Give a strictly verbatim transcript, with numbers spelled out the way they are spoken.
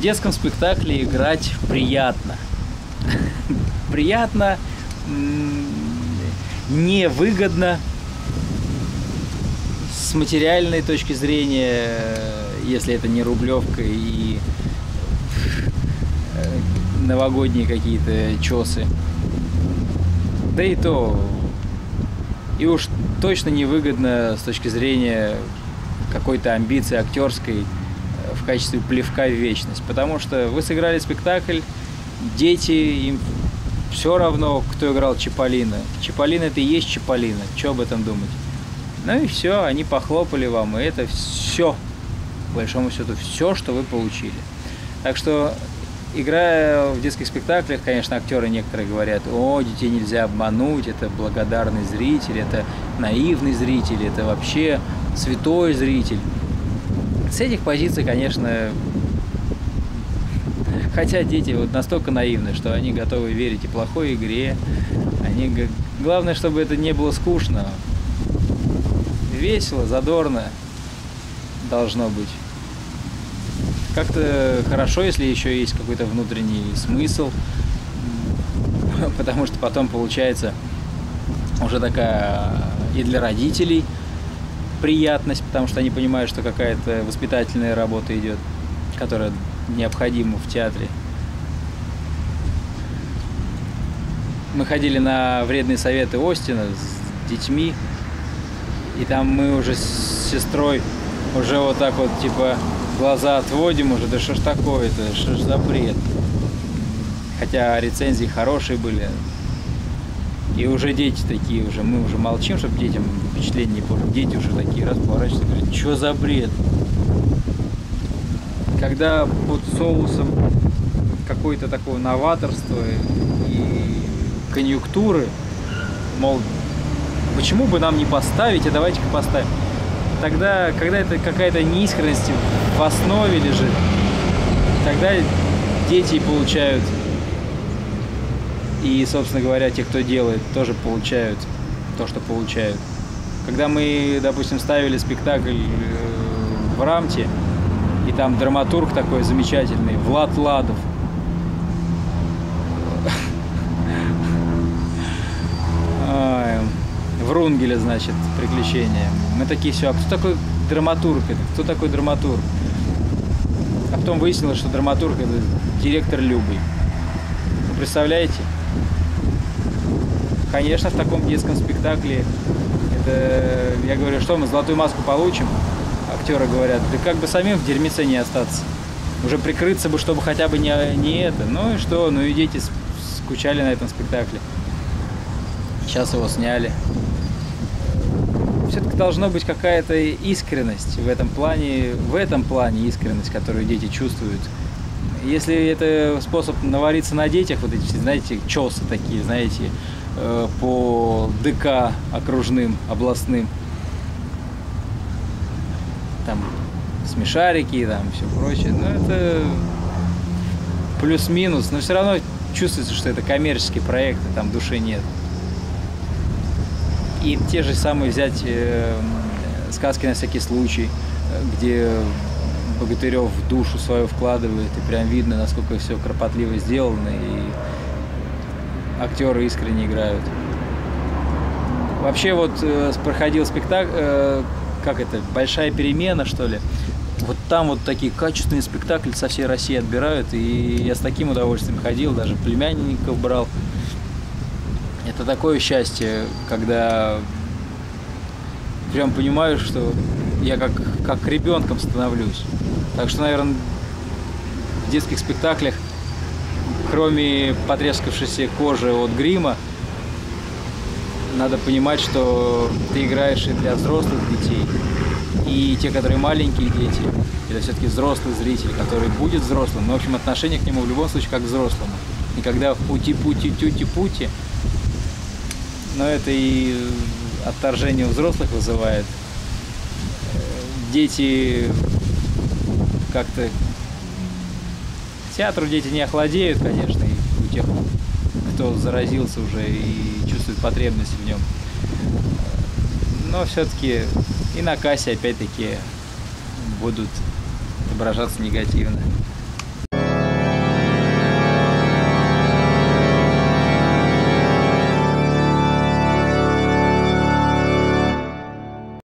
детском спектакле играть приятно. Приятно, невыгодно с материальной точки зрения, если это не рублевка и новогодние какие-то чосы. Да и то, и уж точно невыгодно с точки зрения какой-то амбиции актерской в качестве плевка в вечность. Потому что вы сыграли спектакль, дети, им все равно, кто играл Чиполлино. Чиполлино — это и есть Чиполлино, что об этом думать. Ну и все, они похлопали вам, и это все, по большому счету, все, что вы получили. Так что, играя в детских спектаклях, конечно, актеры некоторые говорят: о, детей нельзя обмануть, это благодарный зритель, это наивный зритель, это вообще святой зритель. С этих позиций, конечно, хотя дети вот настолько наивны, что они готовы верить и плохой игре. Они... Главное, чтобы это не было скучно. Весело, задорно должно быть. Как-то хорошо, если еще есть какой-то внутренний смысл, потому что потом получается уже такая и для родителей приятность, потому что они понимают, что какая-то воспитательная работа идет, которая необходима в театре. Мы ходили на вредные советы Остина с детьми, и там мы уже с сестрой уже вот так вот типа глаза отводим уже, да что ж такое-то, что ж за бред. Хотя рецензии хорошие были. И уже дети такие, уже мы уже молчим, чтобы детям впечатление не портить. Дети уже такие раз поворачиваются и говорят: что за бред? Когда под соусом какое-то такое новаторство и конъюнктуры, мол, почему бы нам не поставить, а давайте-ка поставим. Тогда, когда это какая-то неискренность в основе лежит, тогда дети получают, и, собственно говоря, те, кто делает, тоже получают то, что получают. Когда мы, допустим, ставили спектакль в Рамте, и там драматург такой замечательный, Влад Ладов. Врунгеля, значит, приключения. Мы такие: все, а кто такой драматург? Это кто такой драматург? А потом выяснилось, что драматург — это директор Любый. Вы представляете? Конечно, в таком детском спектакле это, я говорю, что мы золотую маску получим? Актеры говорят: да как бы самим в дерьмице не остаться. Уже прикрыться бы, чтобы хотя бы не, не это. Ну и что? Ну и дети скучали на этом спектакле. Сейчас его сняли. Все-таки должна быть какая-то искренность в этом плане, в этом плане искренность, которую дети чувствуют. Если это способ навариться на детях, вот эти, знаете, чосы такие, знаете, по ДК окружным, областным, там смешарики, там все прочее, ну это плюс-минус, но все равно чувствуется, что это коммерческий проект, и там души нет. И те же самые взять э, сказки на всякий случай, где Богатырев в душу свою вкладывает, и прям видно, насколько все кропотливо сделано, и актеры искренне играют. Вообще вот э, проходил спектакль, э, как это, большая перемена, что ли. Вот там вот такие качественные спектакли со всей России отбирают, и я с таким удовольствием ходил, даже племянников брал. Это такое счастье, когда прям понимаю, что я как, как ребенком становлюсь. Так что, наверное, в детских спектаклях, кроме потрескавшейся кожи от грима, надо понимать, что ты играешь и для взрослых детей. И те, которые маленькие дети, это все-таки взрослый зритель, который будет взрослым. Но, в общем, отношение к нему в любом случае как к взрослому. И когда в пути-пути-тюти-пути, но это и отторжение у взрослых вызывает. Дети как-то... К театру дети не охладеют, конечно, и у тех, кто заразился уже и чувствует потребность в нем. Но все-таки и на кассе опять-таки будут отображаться негативно.